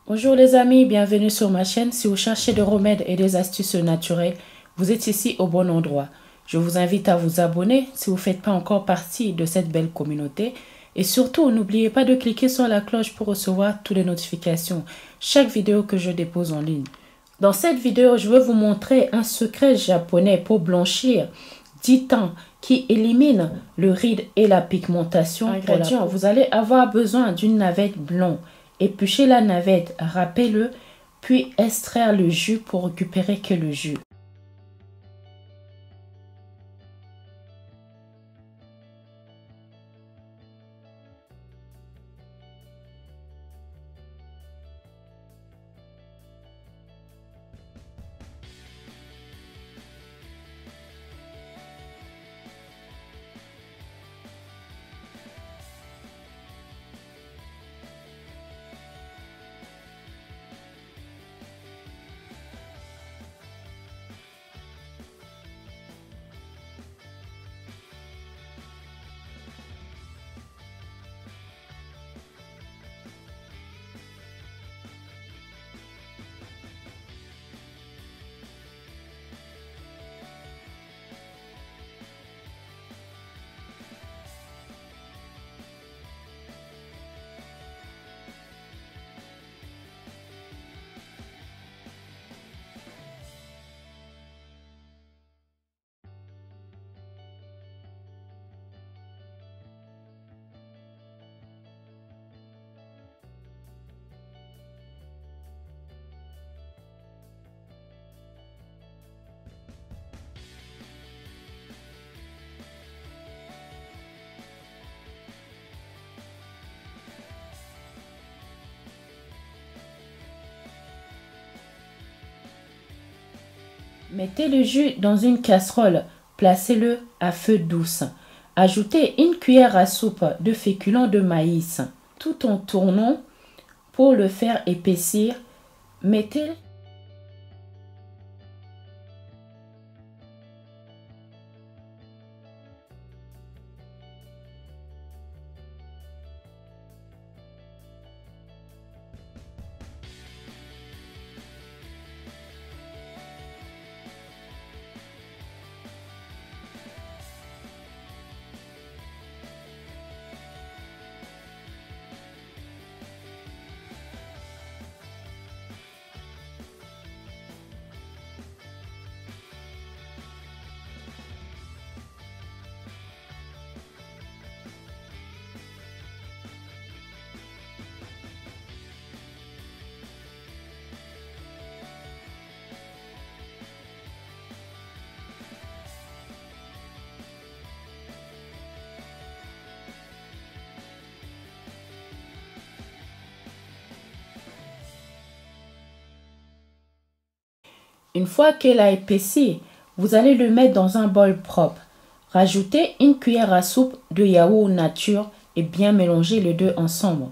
Bonjour les amis, bienvenue sur ma chaîne. Si vous cherchez des remèdes et des astuces naturelles, vous êtes ici au bon endroit. Je vous invite à vous abonner si vous ne faites pas encore partie de cette belle communauté. Et surtout, n'oubliez pas de cliquer sur la cloche pour recevoir toutes les notifications, chaque vidéo que je dépose en ligne. Dans cette vidéo, je vais vous montrer un secret japonais pour blanchir 10 teints qui élimine le ride et la pigmentation. Ingrédients, vous allez avoir besoin d'une navette blonde. Épluchez la navette, râpez-le, puis extraire le jus pour récupérer que le jus. Mettez le jus dans une casserole, placez-le à feu douce. Ajoutez une cuillère à soupe de féculents de maïs, tout en tournant pour le faire épaissir. Mettez Une fois qu'elle a épaissi, vous allez le mettre dans un bol propre. Rajoutez une cuillère à soupe de yaourt nature et bien mélanger les deux ensemble.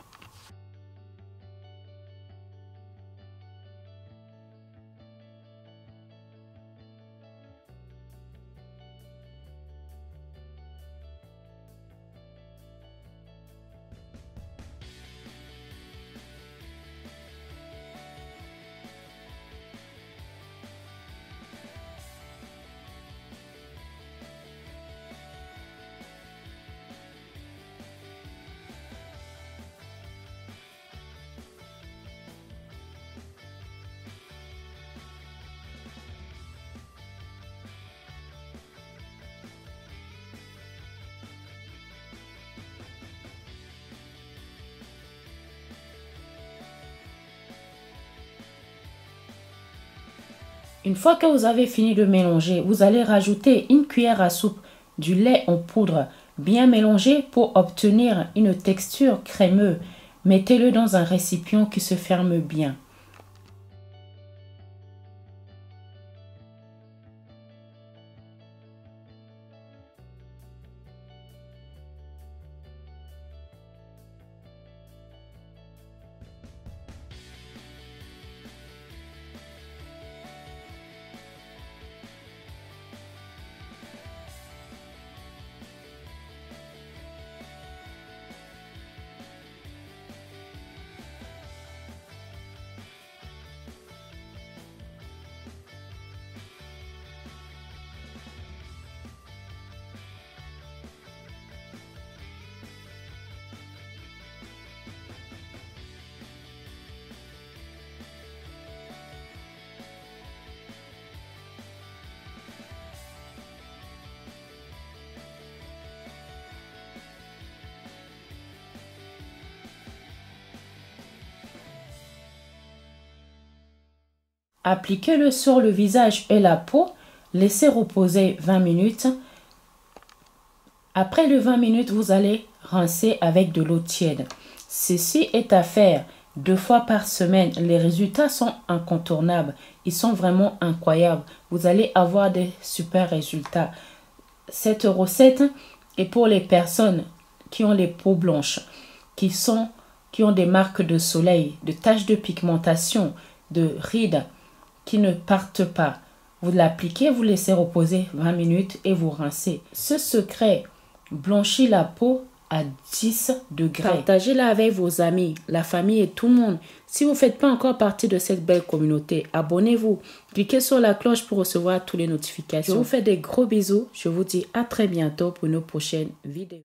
Une fois que vous avez fini de mélanger, vous allez rajouter une cuillère à soupe du lait en poudre bien mélangé pour obtenir une texture crémeuse. Mettez-le dans un récipient qui se ferme bien. Appliquez-le sur le visage et la peau. Laissez reposer 20 minutes. Après les 20 minutes, vous allez rincer avec de l'eau tiède. Ceci est à faire 2 fois par semaine. Les résultats sont incontournables. Ils sont vraiment incroyables. Vous allez avoir des super résultats. Cette recette est pour les personnes qui ont les peaux blanches, qui ont des marques de soleil, de taches de pigmentation, de rides qui ne partent pas. Vous l'appliquez, vous laissez reposer 20 minutes et vous rincez. Ce secret blanchit la peau à 10 degrés. Partagez-la avec vos amis, la famille et tout le monde. Si vous ne faites pas encore partie de cette belle communauté, abonnez-vous. Cliquez sur la cloche pour recevoir toutes les notifications. Je vous fais des gros bisous. Je vous dis à très bientôt pour nos prochaines vidéos.